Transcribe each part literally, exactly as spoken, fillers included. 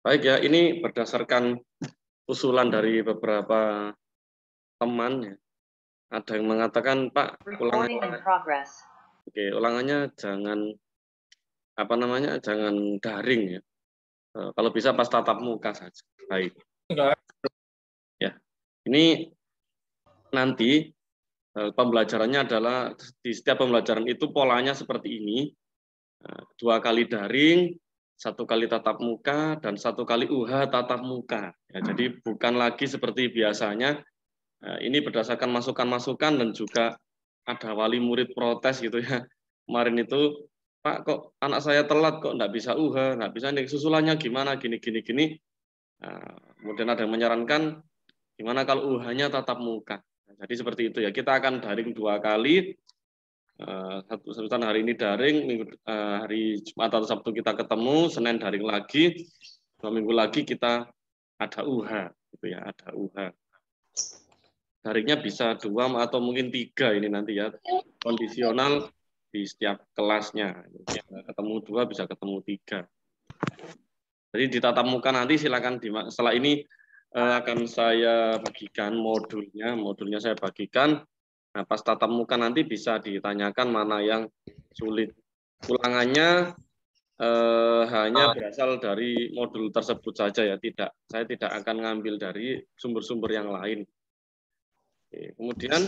Baik ya, ini berdasarkan usulan dari beberapa teman ya. Ada yang mengatakan, Pak, ulangannya, oke, ulangannya jangan apa namanya, jangan daring ya. Kalau bisa pas tatap muka saja. Baik. Ya, ini nanti pembelajarannya adalah di setiap pembelajaran itu polanya seperti ini, dua kali daring, satu kali tatap muka, dan satu kali U H tatap muka. Ya, jadi bukan lagi seperti biasanya. Ini berdasarkan masukan-masukan dan juga ada wali murid protes gitu ya. Kemarin itu, Pak, kok anak saya telat, kok nggak bisa U H, nggak bisa nih, susulannya gimana, gini, gini, gini. Nah, kemudian ada yang menyarankan, gimana kalau U H-nya tatap muka. Nah, jadi seperti itu ya, kita akan daring dua kali. Satu satu hari ini daring, minggu, hari Jumat atau Sabtu kita ketemu, Senin daring lagi, dua minggu lagi kita ada U H, gitu ya, ada U H. Daringnya bisa dua atau mungkin tiga ini nanti ya, kondisional di setiap kelasnya. Ketemu dua bisa ketemu tiga. Jadi di tatap muka nanti silakan di, setelah ini eh, akan saya bagikan modulnya, modulnya saya bagikan. Nah, pas tatap muka nanti bisa ditanyakan mana yang sulit. Ulangannya eh, hanya berasal dari modul tersebut saja ya, tidak. Saya tidak akan ngambil dari sumber-sumber yang lain. Oke, kemudian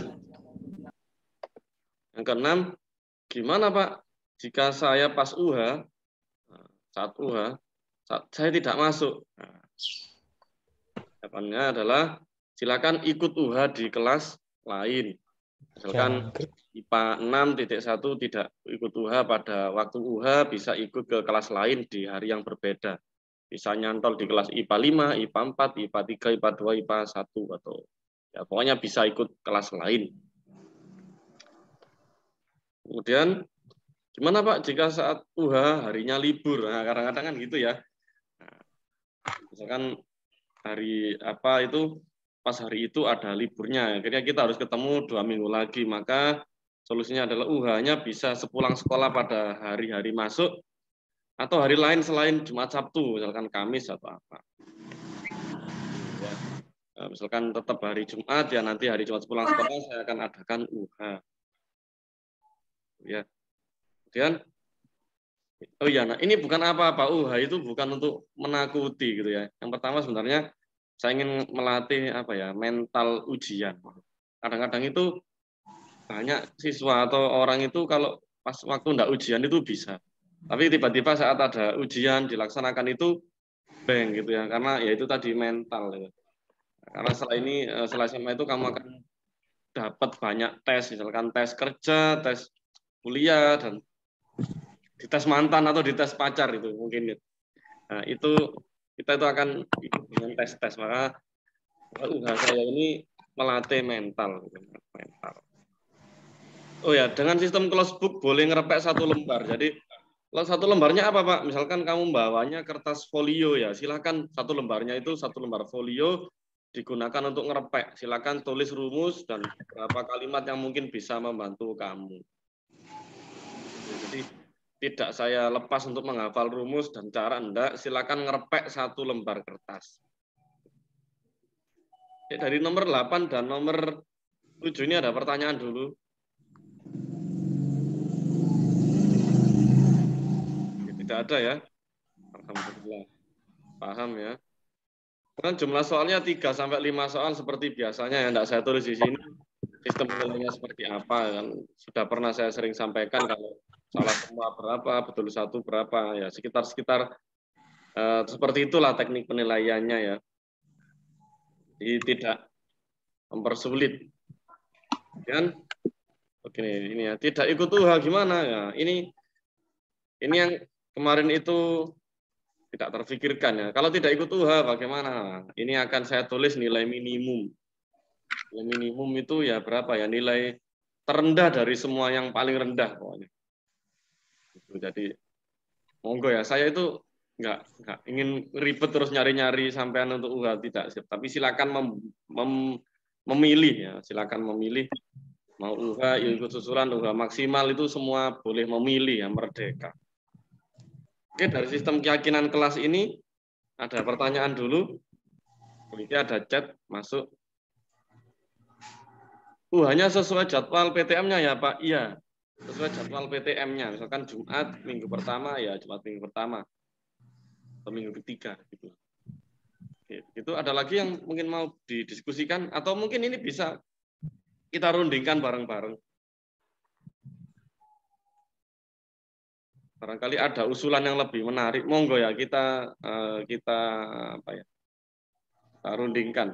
yang keenam, gimana Pak jika saya pas U H, saat U H, saat saya tidak masuk? Nah, jawabannya adalah silakan ikut U H di kelas lain. Misalkan I P A enam titik satu tidak ikut U H pada waktu U H, bisa ikut ke kelas lain di hari yang berbeda. Bisa nyantol di kelas I P A lima, I P A empat, I P A tiga, I P A dua, I P A satu, atau ya pokoknya bisa ikut kelas lain. Kemudian, gimana Pak jika saat U H harinya libur? Nah, kadang-kadang kan gitu ya. Nah, misalkan hari apa itu, pas hari itu ada liburnya, akhirnya kita harus ketemu dua minggu lagi, maka solusinya adalah U H-nya bisa sepulang sekolah pada hari-hari masuk, atau hari lain selain Jumat Sabtu, misalkan Kamis atau apa. Ya. Nah, misalkan tetap hari Jumat, ya nanti hari Jumat sepulang sekolah saya akan adakan U H. Ya. Kemudian, oh iya, nah ini bukan apa-apa, U H itu bukan untuk menakuti gitu ya. Yang pertama sebenarnya saya ingin melatih apa ya, mental ujian. Kadang-kadang itu banyak siswa atau orang itu kalau pas waktu enggak ujian itu bisa. Tapi tiba-tiba saat ada ujian dilaksanakan itu bang gitu ya, karena ya itu tadi mental. Ya. Karena setelah ini, setelah S M A itu kamu akan dapat banyak tes, misalkan tes kerja, tes kuliah, dan di tes mantan atau di tes pacar itu mungkin. Nah, itu kita itu akan ikut dengan tes-tes, maka U H saya ini melatih mental, mental. Oh ya, dengan sistem close book boleh ngerepek satu lembar. Jadi satu lembarnya apa Pak? Misalkan kamu bawanya kertas folio ya, silakan satu lembarnya itu satu lembar folio digunakan untuk ngerepek. Silakan tulis rumus dan beberapa kalimat yang mungkin bisa membantu kamu. Jadi tidak saya lepas untuk menghafal rumus dan cara enggak, silakan ngerepek satu lembar kertas. Ya, dari nomor delapan dan nomor tujuh ini ada pertanyaan dulu. Ya, tidak ada ya. Alhamdulillah. Paham ya. Kan jumlah soalnya tiga sampai lima soal seperti biasanya ya, enggak saya tulis di sini. Sistem nilainya seperti apa kan sudah pernah saya sering sampaikan, kalau salah semua berapa, betul satu berapa, ya sekitar-sekitar eh, seperti itulah teknik penilaiannya ya. Jadi tidak mempersulit. Dan oke ini ya, tidak ikut U H gimana ya? Ini ini yang kemarin itu tidak terfikirkan ya. Kalau tidak ikut U H bagaimana? Ini akan saya tulis nilai minimum. Nilai minimum itu ya berapa ya? Nilai terendah dari semua yang paling rendah pokoknya. Jadi monggo ya, saya itu nggak nggak ingin ribet terus nyari-nyari sampean untuk U H, tidak, tapi silakan mem, mem, memilih ya, silakan memilih mau U H, ikut susulan, U H maksimal, itu semua boleh memilih ya, merdeka. Oke, dari sistem keyakinan kelas ini Ada pertanyaan dulu. Ini ada chat masuk. Uh, hanya sesuai jadwal P T M-nya ya Pak? Iya, sesuai jadwal P T M-nya. Misalkan Jumat minggu pertama, ya Jumat minggu pertama. Atau minggu ketiga. Gitu. Oke, itu ada lagi yang mungkin mau didiskusikan? Atau mungkin ini bisa kita rundingkan bareng-bareng. Barangkali ada usulan yang lebih menarik. Monggo ya, kita kita apa ya, kita rundingkan.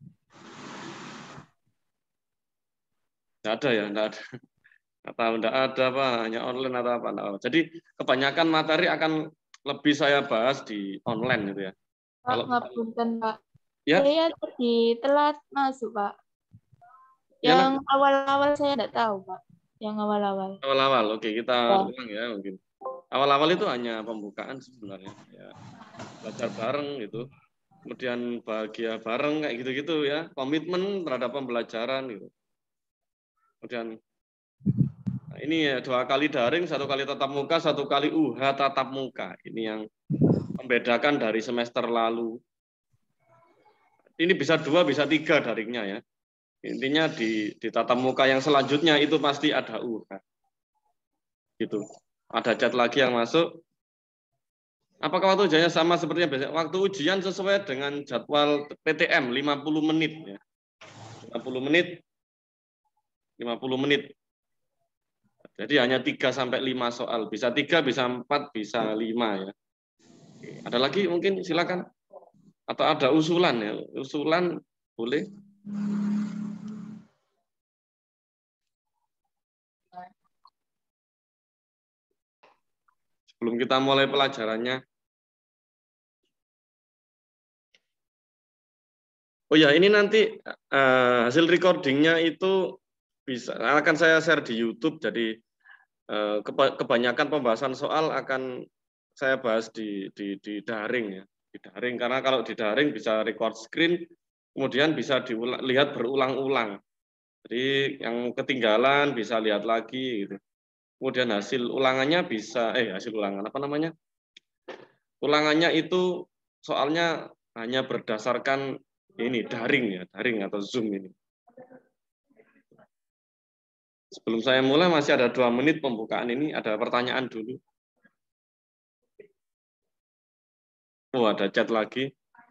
Tidak ada ya, tidak ada. Atau tidak ada Pak, hanya online atau apa. Nah, jadi kebanyakan materi akan lebih saya bahas di online gitu ya. Pak, Kalau ngapunten Pak. ya, Saya tadi telat masuk Pak. Yang awal-awal saya tidak tahu Pak. Yang awal-awal. Awal-awal, oke kita Ya. ulang ya mungkin. Awal-awal itu hanya pembukaan sebenarnya. Ya, belajar bareng gitu. Kemudian bahagia bareng kayak gitu-gitu ya. Komitmen terhadap pembelajaran gitu. Kemudian nah ini ya dua kali daring, satu kali tatap muka, satu kali U H tatap muka. Ini yang membedakan dari semester lalu. Ini bisa dua, bisa tiga daringnya ya. Intinya di, di tatap muka yang selanjutnya itu pasti ada U H. Gitu. Ada chat lagi yang masuk. Apakah waktu ujiannya sama seperti yang biasa? Waktu ujian sesuai dengan jadwal P T M lima puluh menit ya. lima puluh menit. lima puluh menit. Jadi hanya tiga sampai lima soal. Bisa tiga, bisa empat, bisa lima ya. Ada lagi mungkin silakan. Atau ada usulan ya. Usulan boleh. Sebelum kita mulai pelajarannya. Oh ya, ini nanti uh, hasil recordingnya itu bisa akan saya share di YouTube. Jadi uh, kebanyakan pembahasan soal akan saya bahas di, di, di daring ya, di daring karena kalau di daring bisa record screen, kemudian bisa dilihat berulang-ulang. Jadi yang ketinggalan bisa lihat lagi gitu. Kemudian hasil ulangannya bisa eh hasil ulangan apa namanya? Ulangannya itu soalnya hanya berdasarkan ini daring ya, daring atau Zoom ini. Sebelum saya mulai masih ada dua menit pembukaan ini, ada pertanyaan dulu. Oh, ada chat lagi.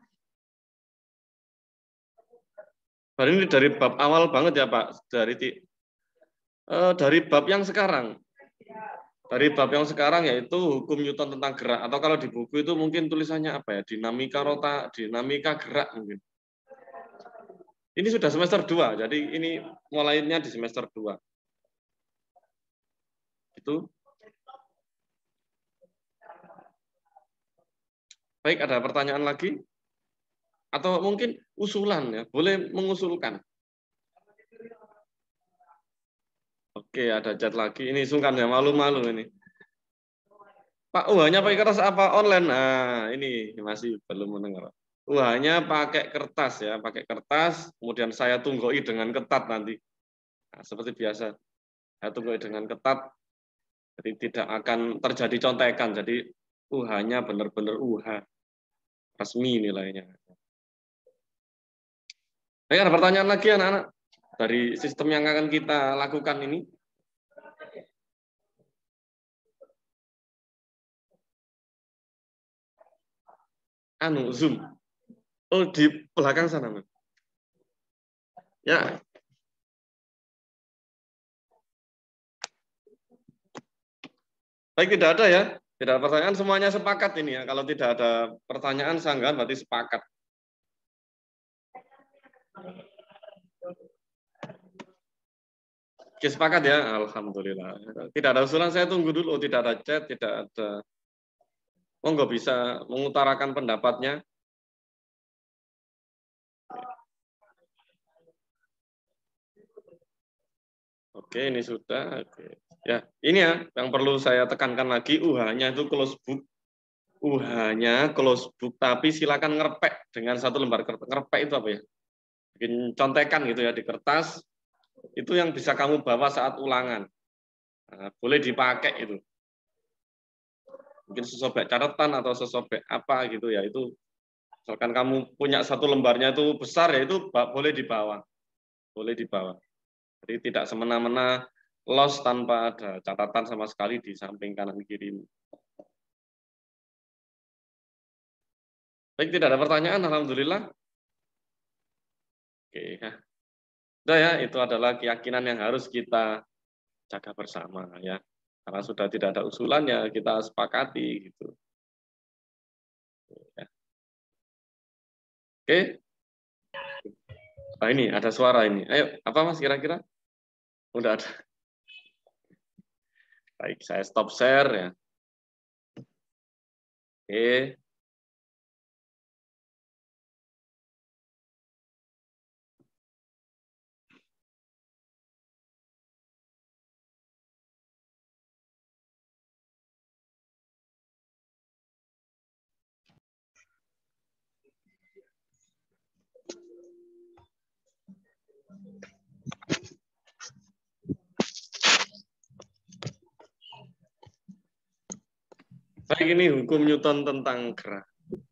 Hari ini dari bab awal banget ya Pak, dari eh, dari bab yang sekarang. Dari bab yang sekarang yaitu hukum Newton tentang gerak, atau kalau di buku itu mungkin tulisannya apa ya, dinamika rota, dinamika gerak mungkin. Ini sudah semester dua, jadi ini mulainya di semester dua. Itu. Baik, ada pertanyaan lagi? Atau mungkin usulan ya, boleh mengusulkan. Oke, ada chat lagi. Ini sungkan ya, malu-malu ini. Pak, U H-nya pakai kertas apa online? Nah, ini masih belum mendengar. U H-nya pakai kertas ya, pakai kertas, kemudian saya tunggui dengan ketat nanti. Nah, seperti biasa, saya tunggui dengan ketat, jadi tidak akan terjadi contekan. Jadi U H-nya benar-benar U H, resmi nilainya. Baik, ada pertanyaan lagi anak-anak dari sistem yang akan kita lakukan ini? Anu, Zoom. Oh, di belakang sana, Mas. Ya. Baik, tidak ada ya. Tidak ada pertanyaan, semuanya sepakat ini ya. Kalau tidak ada pertanyaan, sanggahan berarti sepakat. Oke, sepakat ya. Alhamdulillah. Tidak ada usulan, saya tunggu dulu. Tidak ada chat, tidak ada. Monggo bisa mengutarakan pendapatnya. Oke, ini sudah. Oke. Ya, ini ya yang perlu saya tekankan lagi, U H-nya itu close book. U H-nya close book, tapi silakan ngerpek dengan satu lembar kertas. Ngerpek itu apa ya? Bikin contekan gitu ya di kertas. Itu yang bisa kamu bawa saat ulangan. Nah, boleh dipakai itu. Mungkin sesobek catatan atau sesobek apa gitu ya, itu Misalkan kamu punya satu lembarnya itu besar, ya itu boleh dibawa. Boleh dibawa. Jadi tidak semena-mena loss tanpa ada catatan sama sekali di samping kanan kiri. Baik, tidak ada pertanyaan, alhamdulillah. Oke, ya. Sudah ya, itu adalah keyakinan yang harus kita jaga bersama ya. Karena sudah tidak ada usulan ya kita sepakati gitu. Ya. Oke. Nah ini ada suara ini. Ayo, apa Mas kira-kira? Udah ada. Baik, saya stop share ya. Oke. Baik, ini hukum Newton tentang gerak.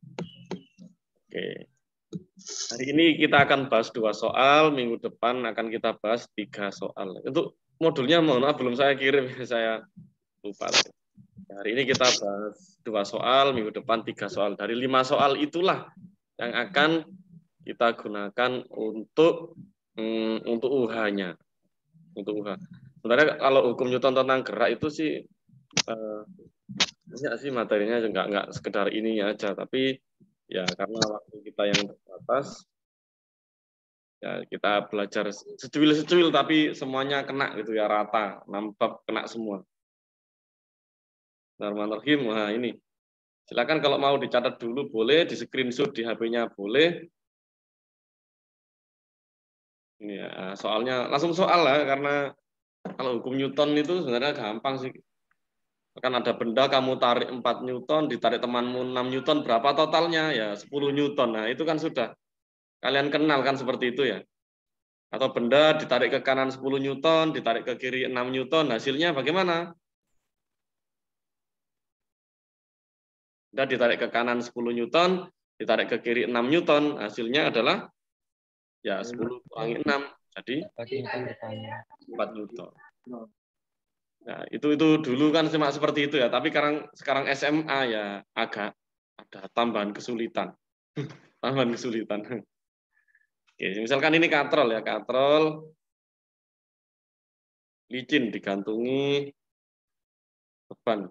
Oke. Hari ini kita akan bahas dua soal, minggu depan akan kita bahas tiga soal. Untuk modulnya mohon maaf belum saya kirim, saya lupa. Hari ini kita bahas dua soal, minggu depan tiga soal. Dari lima soal itulah yang akan kita gunakan untuk mm, untuk U H-nya. Untuk U H. Sebenarnya kalau hukum Newton tentang gerak itu sih eh, banyak sih materinya, enggak enggak sekedar ininya aja, tapi ya karena waktu kita yang terbatas, ya kita belajar secuil-secuil tapi semuanya kena gitu ya, rata, nampak kena semua. Bismillahirrahmanirrahim. Nah ini, silakan kalau mau dicatat dulu boleh, di screenshot di H P-nya boleh. Ini ya, soalnya langsung soal lah, karena kalau hukum Newton itu sebenarnya gampang sih. Kan ada benda kamu tarik empat Newton, ditarik temanmu enam Newton, berapa totalnya? Ya sepuluh Newton. Nah, itu kan sudah kalian kenal kan seperti itu ya. Atau benda ditarik ke kanan sepuluh Newton, ditarik ke kiri enam Newton, hasilnya bagaimana? Benda ditarik ke kanan sepuluh Newton, ditarik ke kiri enam Newton, hasilnya adalah ya sepuluh kurangi enam, jadi empat Newton. Nah, itu itu dulu kan cuma seperti itu ya, tapi sekarang sekarang S M A ya agak ada tambahan kesulitan. Tambahan kesulitan. Oke, misalkan ini katrol ya, katrol licin digantungi beban.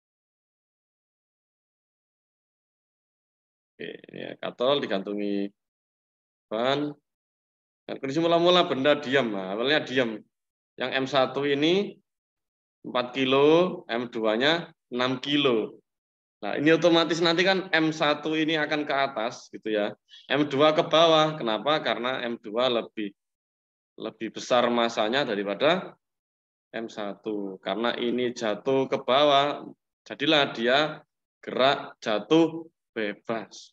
Oke, ya, katrol digantungi beban. Nah, kondisi mula-mula benda diam, nah, awalnya diam. Yang M satu ini empat kilo, M dua-nya enam kilo. Nah, ini otomatis nanti kan M satu ini akan ke atas gitu ya. M dua ke bawah. Kenapa? Karena M dua lebih lebih besar masanya daripada M satu. Karena ini jatuh ke bawah, jadilah dia gerak jatuh bebas.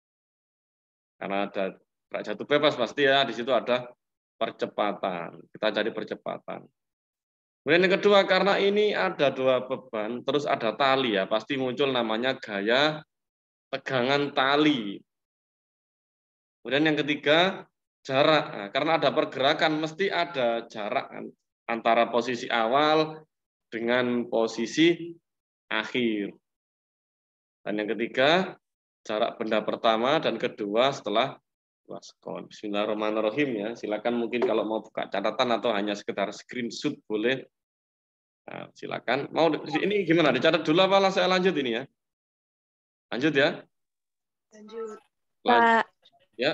Karena ada gerak jatuh bebas pasti ya di situ ada percepatan. Kita cari percepatan. Kemudian yang kedua, karena ini ada dua beban, terus ada tali ya, pasti muncul namanya gaya tegangan tali. Kemudian yang ketiga, jarak. Nah, karena ada pergerakan, mesti ada jarak antara posisi awal dengan posisi akhir. Dan yang ketiga, jarak benda pertama dan kedua setelah waskon. Bismillahirrahmanirrahim ya. Silakan mungkin kalau mau buka catatan atau hanya sekedar screenshot boleh. Nah, silakan. Mau ini gimana? Dicatat dulu apa lah saya lanjut ini ya? Lanjut ya? Lanjut. Lanjut. Ya.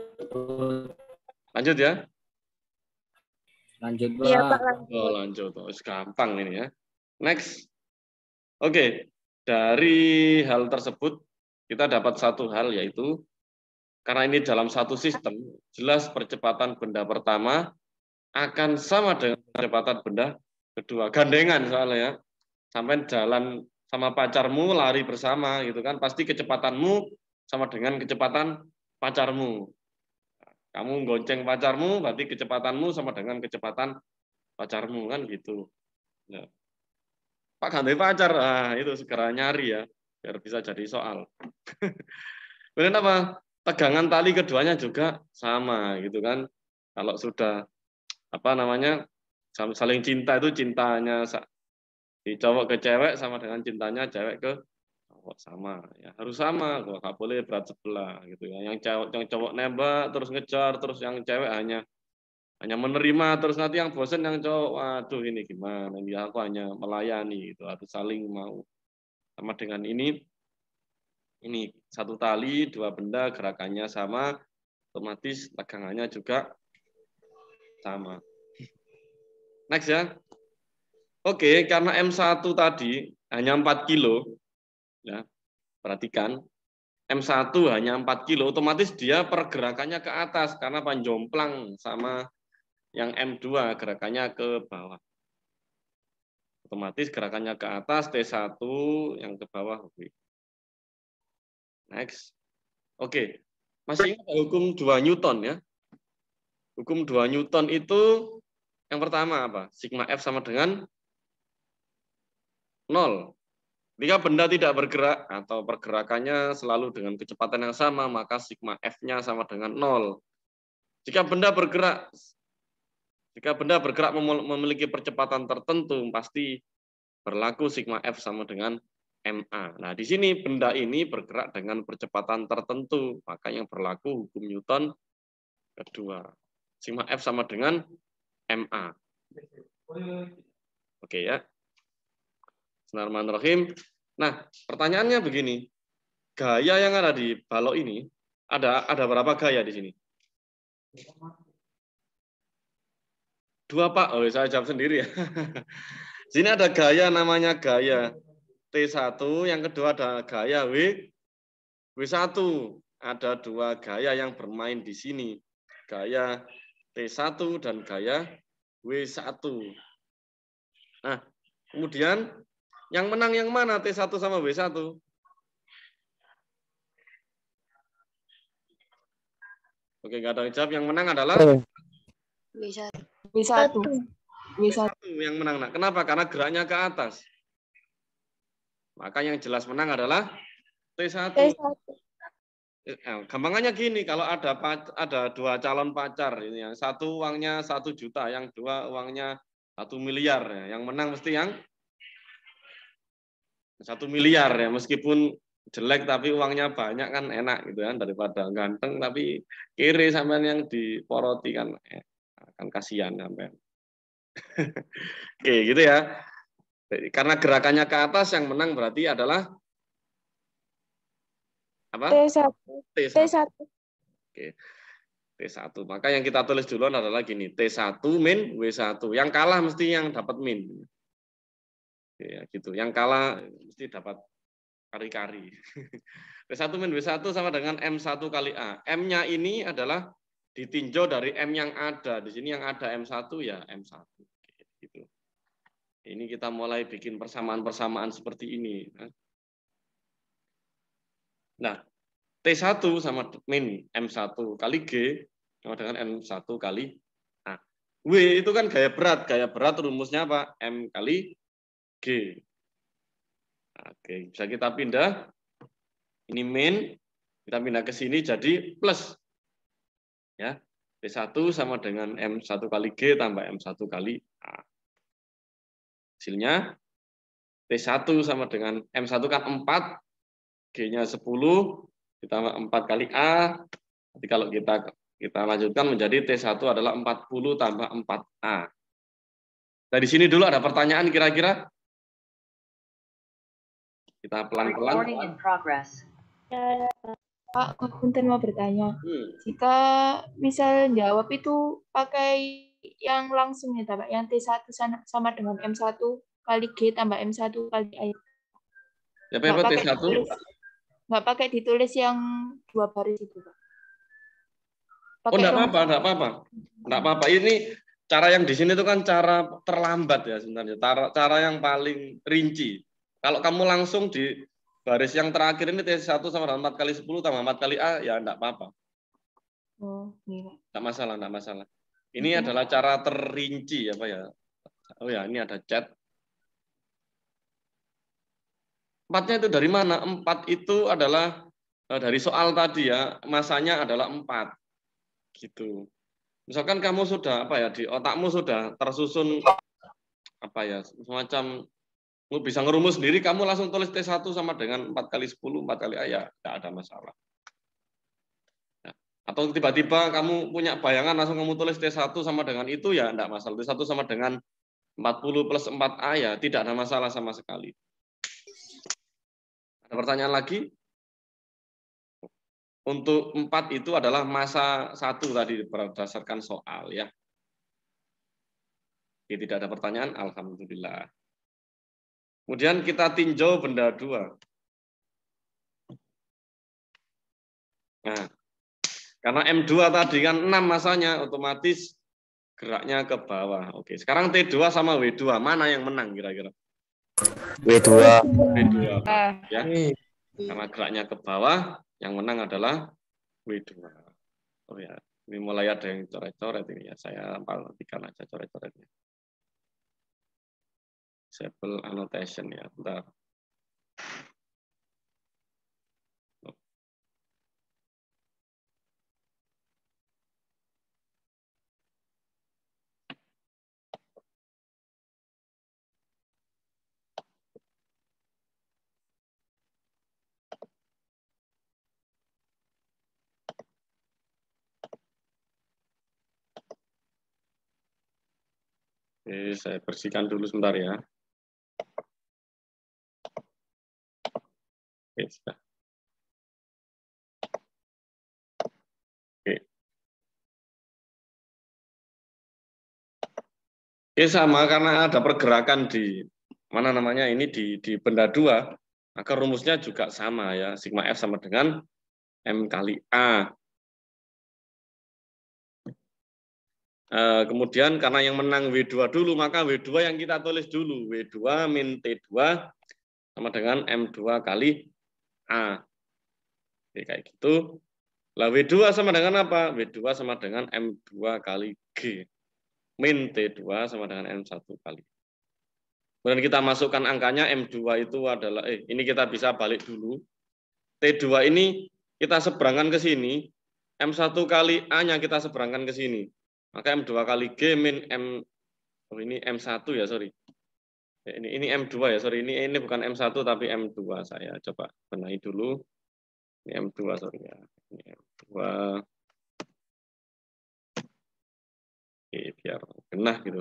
Lanjut ya? Lanjut, Pak. Iya, Pak, lanjut. Oh, lanjut. Oh, gampang ini ya. Next. Oke. Dari hal tersebut kita dapat satu hal, yaitu karena ini dalam satu sistem, jelas percepatan benda pertama akan sama dengan percepatan benda kedua. Gandengan soalnya ya. Sampai jalan sama pacarmu, lari bersama gitu kan, pasti kecepatanmu sama dengan kecepatan pacarmu. Kamu gonceng pacarmu, berarti kecepatanmu sama dengan kecepatan pacarmu kan gitu. Ya. Pak ganti pacar, ah itu segera nyari ya, biar bisa jadi soal. Kemudian apa? tegangan tali keduanya juga sama gitu kan. Kalau sudah apa namanya saling cinta itu cintanya di cowok ke cewek sama dengan cintanya cewek ke cowok sama ya harus sama kok nggak boleh berat sebelah gitu ya. Yang cowok yang cowok nembak terus ngejar terus yang cewek hanya hanya menerima terus nanti yang bosen yang cowok waduh ini gimana ini aku hanya melayani itu harus saling mau sama dengan ini ini satu tali dua benda gerakannya sama otomatis tegangannya juga sama. Next ya. Oke, karena M satu tadi hanya empat kilo ya. Perhatikan M satu hanya empat kilo otomatis dia pergerakannya ke atas karena panjomplang sama yang M dua gerakannya ke bawah. Otomatis gerakannya ke atas T satu yang ke bawah. Next. Oke. Masih ingat hukum dua Newton ya? Hukum dua Newton itu yang pertama apa? Sigma F sama dengan nol. Jika benda tidak bergerak atau pergerakannya selalu dengan kecepatan yang sama, maka sigma F-nya sama dengan nol. Jika benda bergerak jika benda bergerak memiliki percepatan tertentu, pasti berlaku sigma F sama dengan ma. Nah, di sini benda ini bergerak dengan percepatan tertentu, maka yang berlaku hukum Newton kedua. Sigma F sama dengan ma. Oke ya. Bismillahirrahmanirrahim. Nah, pertanyaannya begini. Gaya yang ada di balok ini, ada ada berapa gaya di sini? Dua, Pak. Oh, saya jawab sendiri ya. Sini ada gaya namanya gaya T satu, yang kedua ada gaya W, W1. Ada dua gaya yang bermain di sini. Gaya T satu dan gaya W satu. Nah, kemudian yang menang yang mana T satu sama W satu? Oke, nggak ada yang jawab. Yang menang adalah W satu. W satu. W satu yang menang. Nah, kenapa? Karena geraknya ke atas. Maka yang jelas menang adalah T satu. T satu. Gampangannya gini, kalau ada ada dua calon pacar, ini yang satu uangnya satu juta, yang dua uangnya satu miliar, yang menang mesti yang satu miliar ya, meskipun jelek tapi uangnya banyak kan enak gitu kan, daripada ganteng tapi kiri sampean yang diporoti kan, eh, kan kasihan sampean. Oke gitu ya. Karena gerakannya ke atas yang menang berarti adalah apa? T satu. T satu. Oke. T satu. Maka yang kita tulis dulu adalah gini, T satu min W satu. Yang kalah mesti yang dapat min. Ya gitu. Yang kalah mesti dapat kari-kari. T satu min W satu sama dengan M satu kali A. M-nya ini adalah ditinjau dari M yang ada. Di sini yang ada M satu ya M satu. Gitu. Ini kita mulai bikin persamaan-persamaan seperti ini. Nah, T satu sama min M satu kali G sama dengan M satu kali A. W itu kan gaya berat. Gaya berat rumusnya apa? M kali G. Oke, bisa kita pindah. Ini min, kita pindah ke sini jadi plus. Ya, T satu sama dengan M satu kali G tambah M satu kali A. Hasilnya T satu sama dengan M satu kan empat, G-nya sepuluh, ditambah empat kali A. Jadi kalau kita kita lanjutkan menjadi T satu adalah empat puluh tambah empat A. Dari sini dulu ada pertanyaan kira-kira? Kita pelan-pelan. Pak, punten mau bertanya. Hmm. Jika misal jawab itu pakai yang langsung ya, Pak, yang T satu sama dengan M satu kali G tambah M satu kali A. Ya, Pak, T satu. Nggak pakai ditulis yang dua baris itu, Pak. Pakai oh, enggak apa-apa, enggak apa-apa. Enggak apa-apa. Ini cara yang di sini itu kan cara terlambat ya sebenarnya. Cara, cara yang paling rinci. Kalau kamu langsung di baris yang terakhir ini T satu sama dengan empat kali sepuluh tambah empat kali A, ya enggak apa-apa. Oh, iya. Enggak masalah, enggak masalah. Ini hmm. adalah cara terinci apa ya? Oh ya, ini ada chat. Empatnya itu dari mana? Empat itu adalah dari soal tadi ya, masanya adalah empat. Gitu. Misalkan kamu sudah apa ya, di otakmu sudah tersusun apa ya, semacam bisa ngerumus sendiri, kamu langsung tulis T satu sama dengan empat kali sepuluh, empat kali A, ya tidak ada masalah. Ya. Atau tiba-tiba kamu punya bayangan langsung kamu tulis T satu sama dengan itu, ya tidak masalah. T satu sama dengan empat puluh plus empat A, ya tidak ada masalah sama sekali. Ada pertanyaan lagi? Untuk empat itu adalah masa satu tadi berdasarkan soal ya. Jadi tidak ada pertanyaan, alhamdulillah. Kemudian kita tinjau benda dua. Nah, karena M dua tadi kan enam masanya, otomatis geraknya ke bawah. Oke, sekarang T dua sama W dua, mana yang menang kira-kira? W dua. W dua, ya. Karena geraknya ke bawah, yang menang adalah W dua. Oh ya, ini mulai ada yang coret-coret ini ya. Saya perhatikan aja coret-coretnya. Disable annotation ya, bentar. Oke, saya bersihkan dulu sebentar ya. Oke, sudah. Oke. Oke, sama karena ada pergerakan di mana namanya ini di di benda dua, maka rumusnya juga sama ya, sigma F sama dengan M kali A. E, kemudian karena yang menang W dua dulu, maka W dua yang kita tulis dulu, W dua min T dua sama dengan M dua kali A. Oke, kayak gitu. Lah W dua sama dengan apa? W dua sama dengan M dua kali G. Min T dua sama dengan M satu kali. Kemudian kita masukkan angkanya, M dua itu adalah, eh ini kita bisa balik dulu. T dua ini kita seberangkan ke sini, M satu kali A-nya kita seberangkan ke sini. Maka M dua kali G min M, oh ini M satu ya, sorry. Ini, ini M dua ya, sorry. Ini, ini bukan M satu tapi M dua. Saya coba benahi dulu. Ini M dua, sorry ya. Ini M dua. Oke, biar genah gitu.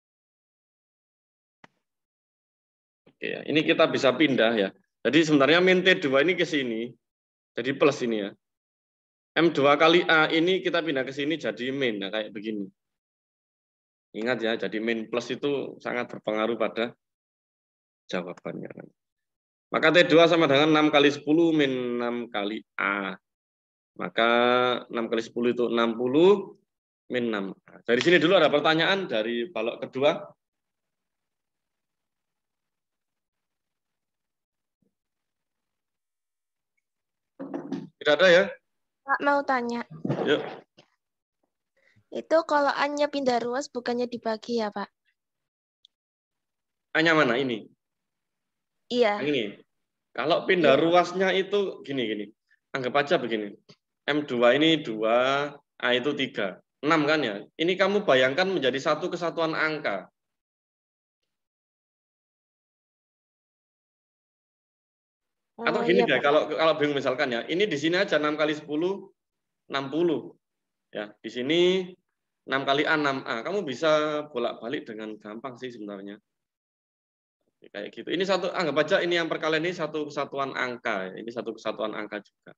Oke, ya. Ini kita bisa pindah ya. Jadi sebenarnya min T dua ini ke sini. Jadi plus ini ya. M dua kali A ini kita pindah ke sini jadi min, nah kayak begini. Ingat ya, jadi min plus itu sangat berpengaruh pada jawabannya. Maka T dua sama dengan enam kali sepuluh min enam kali A. Maka enam kali sepuluh itu enam puluh min enam. Dari sini dulu ada pertanyaan dari balok kedua. Tidak ada ya? Pak mau tanya. Yuk. Itu kalau A-nya pindah ruas bukannya dibagi ya, Pak? A-nya mana ini? Iya. Yang ini. Kalau pindah Iya. ruasnya itu gini gini. Anggap aja begini. M dua ini dua, A itu tiga. enam kan ya? Ini kamu bayangkan menjadi satu kesatuan angka. Atau gini oh, deh, iya, kalau kalau bingung misalkan ya, ini di sini aja enam kali sepuluh, enam puluh. Ya, di sini enam kali A, enam A. Kamu bisa bolak-balik dengan gampang sih sebenarnya. Kayak gitu. Ini satu, anggap aja ini yang perkalian ini satu kesatuan angka. Ini satu kesatuan angka juga.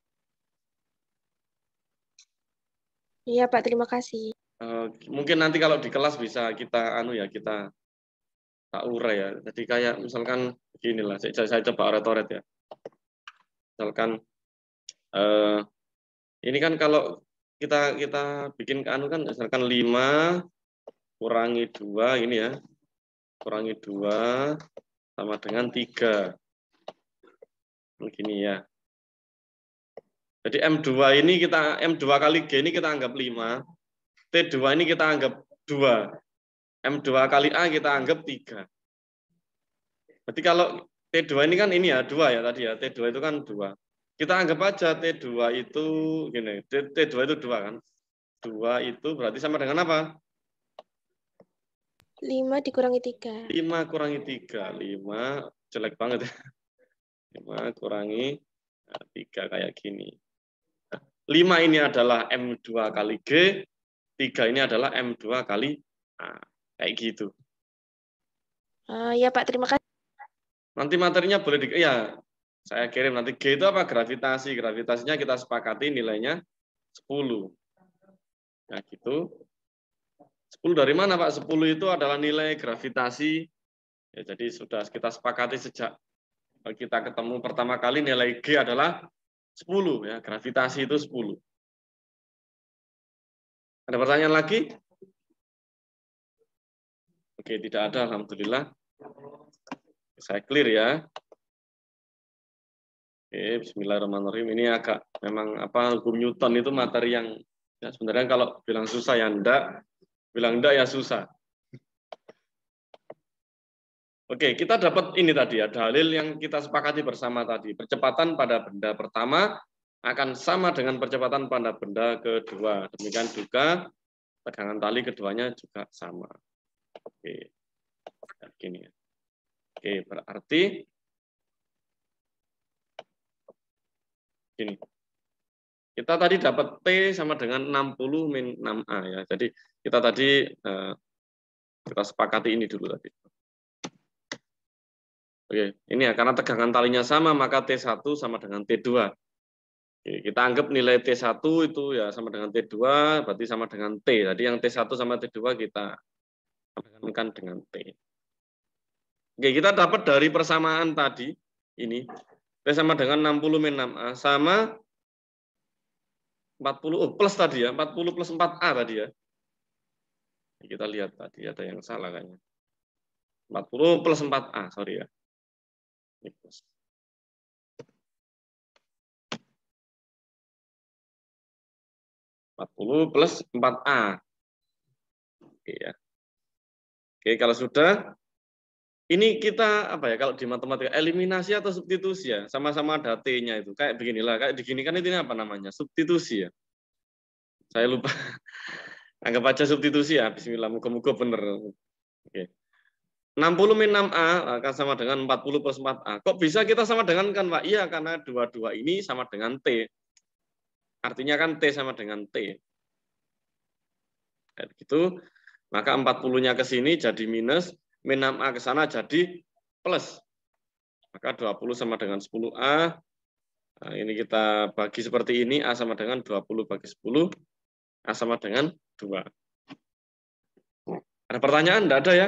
Iya, Pak, terima kasih. Uh, mungkin nanti kalau di kelas bisa kita anu ya, kita tak urai ya. Jadi kayak misalkan beginilah, saya, saya coba oret-oret ya. Misalkan uh, ini kan kalau kita kita bikin anu kan misalkan lima kurangi dua ini ya. Kurangi dua sama dengan tiga. Begini ya. Jadi M dua ini kita M dua kali G ini kita anggap lima. T dua ini kita anggap dua. M dua kali A kita anggap tiga. Berarti kalau T dua ini kan ini ya dua ya tadi ya. T dua itu kan dua. Kita anggap aja T dua itu gini, T dua itu dua kan. dua itu berarti sama dengan apa? lima dikurangi tiga. lima kurangi tiga. lima jelek banget ya. lima kurangi tiga kayak gini. lima ini adalah M dua kali G, tiga ini adalah M dua kali A. Kayak gitu. Uh, ya Pak, terima kasih. Nanti materinya boleh di ya, saya kirim nanti. G itu apa? Gravitasi. Gravitasinya kita sepakati nilainya sepuluh. Nah, gitu. sepuluh dari mana, Pak? sepuluh itu adalah nilai gravitasi. Ya, jadi sudah kita sepakati sejak kita ketemu pertama kali nilai G adalah sepuluh ya, gravitasi itu sepuluh. Ada pertanyaan lagi? Oke, tidak ada, alhamdulillah. Saya clear ya. Oke, bismillahirrahmanirrahim. Ini agak memang apa hukum Newton itu materi yang ya, sebenarnya kalau bilang susah ya enggak, bilang enggak ya susah. Oke, kita dapat ini tadi ya, dalil yang kita sepakati bersama tadi. Percepatan pada benda pertama akan sama dengan percepatan pada benda kedua. Demikian juga tegangan tali keduanya juga sama. Oke, gini ya. Oke, berarti gini. Kita tadi dapat T sama dengan enam puluh min enam A ya. Jadi kita tadi eh, kita sepakati ini dulu tadi. Oke, ini ya karena tegangan talinya sama maka T satu sama dengan T dua. Oke, kita anggap nilai T satu itu ya sama dengan T dua berarti sama dengan T. Jadi yang T satu sama T dua kita samakan dengan T. Oke, kita dapat dari persamaan tadi ini T sama dengan enam puluh min enam A sama empat puluh, oh plus tadi ya, empat puluh plus empat A tadi ya. Kita lihat tadi ada yang salah kayaknya. empat puluh plus empat A, sorry ya. Ini plus. empat puluh plus empat A. Oke ya. Oke, kalau sudah, ini kita apa ya, kalau di matematika, eliminasi atau substitusi ya, sama-sama ada T-nya itu. Kayak beginilah, kayak diginikan itu apa namanya? Substitusi ya. Saya lupa. Anggap aja substitusi ya, bismillah, muka-muka bener. Oke. enam puluh min enam A akan sama dengan empat puluh plus empat A. Kok bisa kita sama dengan kan, Pak? Iya, karena dua-dua ini sama dengan T. Artinya kan T sama dengan T. Kayak gitu. Maka empat puluh-nya ke sini jadi minus, min enam A ke sana jadi plus. Maka dua puluh sama dengan sepuluh A. Nah, ini kita bagi seperti ini, A sama dengan dua puluh bagi sepuluh, A sama dengan dua. Ada pertanyaan? Tidak ada ya?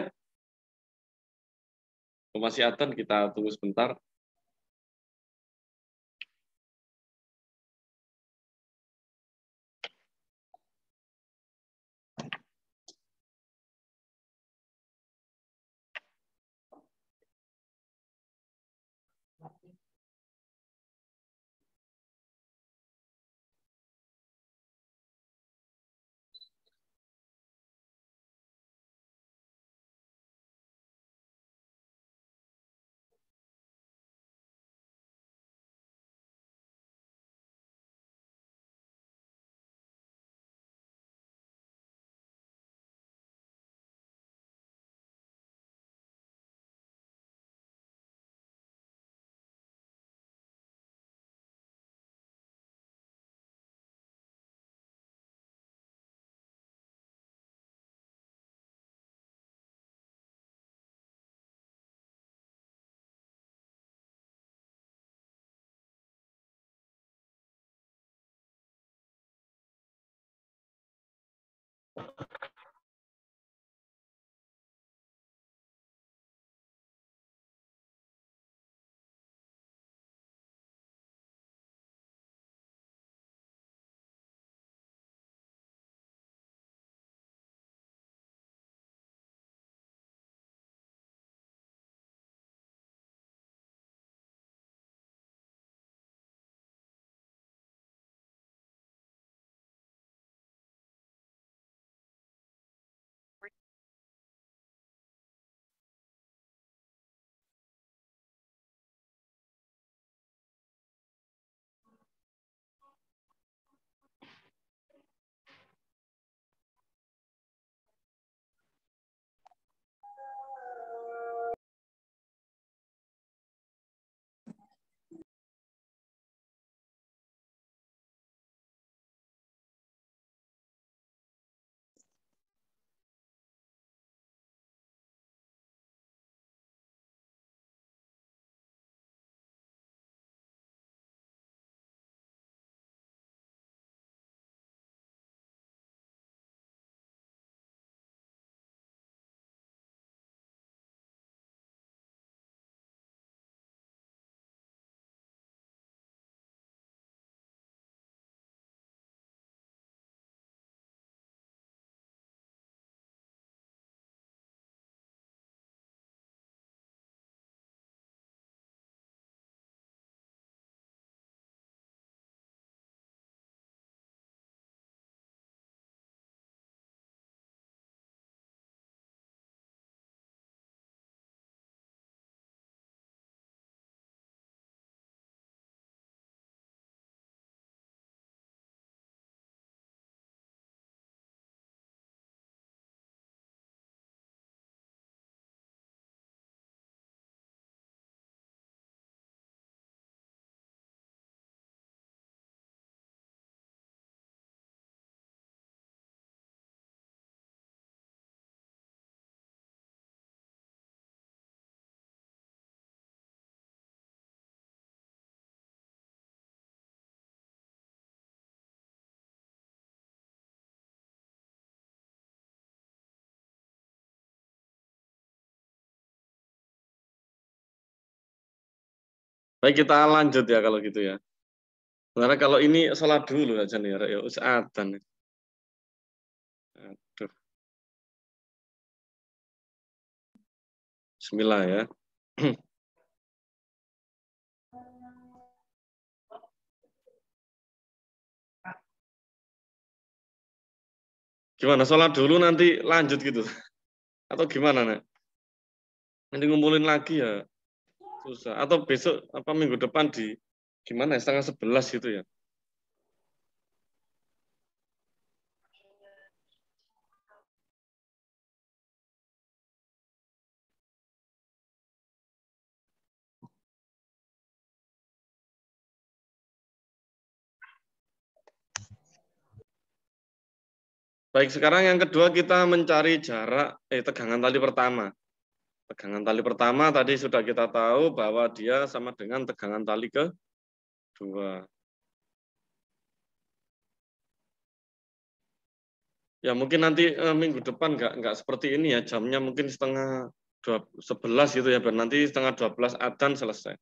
Masih ada, kita tunggu sebentar. Baik, kita lanjut ya kalau gitu ya. Sebenarnya kalau ini sholat dulu aja nih, ya adzan. Aduh. Bismillah ya. Gimana, sholat dulu nanti lanjut gitu? Atau gimana, Nak? Nanti ngumpulin lagi ya susah. Atau besok apa minggu depan di gimana ya, setengah sebelas gitu ya? Baik, sekarang yang kedua kita mencari jarak eh tegangan tali pertama. Tegangan tali pertama tadi sudah kita tahu bahwa dia sama dengan tegangan tali kedua. Ya mungkin nanti eh, minggu depan nggak nggak seperti ini ya, jamnya mungkin setengah dua sebelas gitu ya, biar nanti setengah dua belas adzan selesai.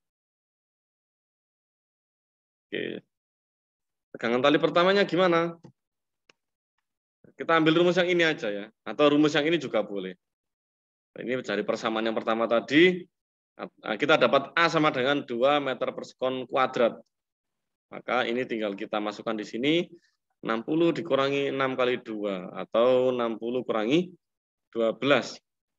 Oke. Tegangan tali pertamanya gimana? Kita ambil rumus yang ini aja ya, atau rumus yang ini juga boleh. Ini cari persamaan yang pertama tadi, kita dapat A sama dengan dua meter per sekon kuadrat. Maka ini tinggal kita masukkan di sini, enam puluh dikurangi enam kali dua, atau enam puluh kurangi dua belas.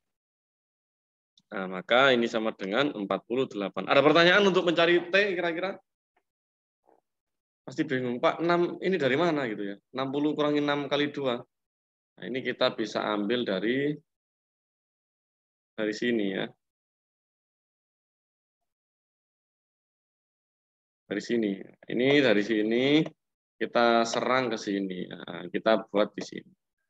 Nah, maka ini sama dengan empat puluh delapan. Ada pertanyaan untuk mencari T kira-kira? Pasti bingung, Pak, enam ini dari mana gitu ya? enam puluh kurangi enam kali dua. Nah, ini kita bisa ambil dari dari sini ya. Dari sini. Ini dari sini kita serang ke sini. Nah, kita buat di sini.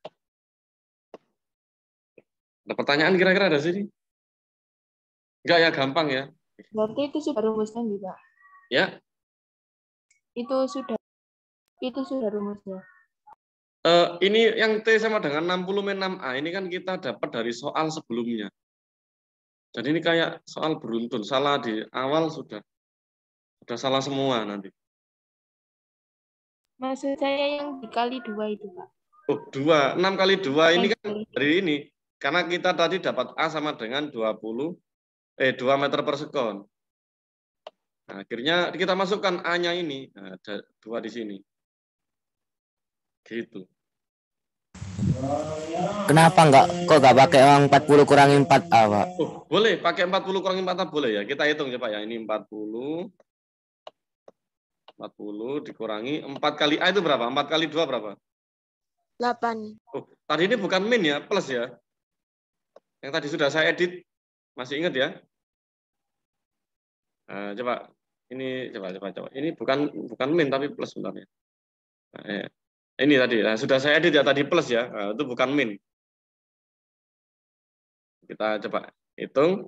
Ada pertanyaan kira-kira ada sini? Enggak ya, gampang ya. Berarti itu sudah rumusnya juga. Ya. Itu sudah itu sudah rumusnya. Uh, ini yang T sama dengan enam puluh min enam A, ini kan kita dapat dari soal sebelumnya. Jadi ini kayak soal beruntun, salah di awal sudah sudah salah semua nanti. Maksud saya yang dikali dua itu, Pak. Oh, dua. enam kali dua ini kan dari ini. Karena kita tadi dapat A sama dengan dua puluh, eh dua meter per sekon. Nah, akhirnya kita masukkan A-nya ini. Nah, ada dua di sini. Gitu. Kenapa enggak kok enggak pakai uang empat puluh kurangi empat A, Pak? Oh, boleh pakai empat puluh kurangi empat A boleh ya. Kita hitung ya, Pak ya. Ini empat puluh empat puluh dikurangi empat kali A itu berapa? empat kali dua berapa? delapan. Oh, tadi ini bukan min ya, plus ya. Yang tadi sudah saya edit. Masih ingat ya? Nah, coba ini coba coba coba. Ini bukan bukan min tapi plus sebenarnya. Nah, eh. Ini tadi, nah, sudah saya edit ya tadi plus ya, nah, itu bukan min. Kita coba hitung.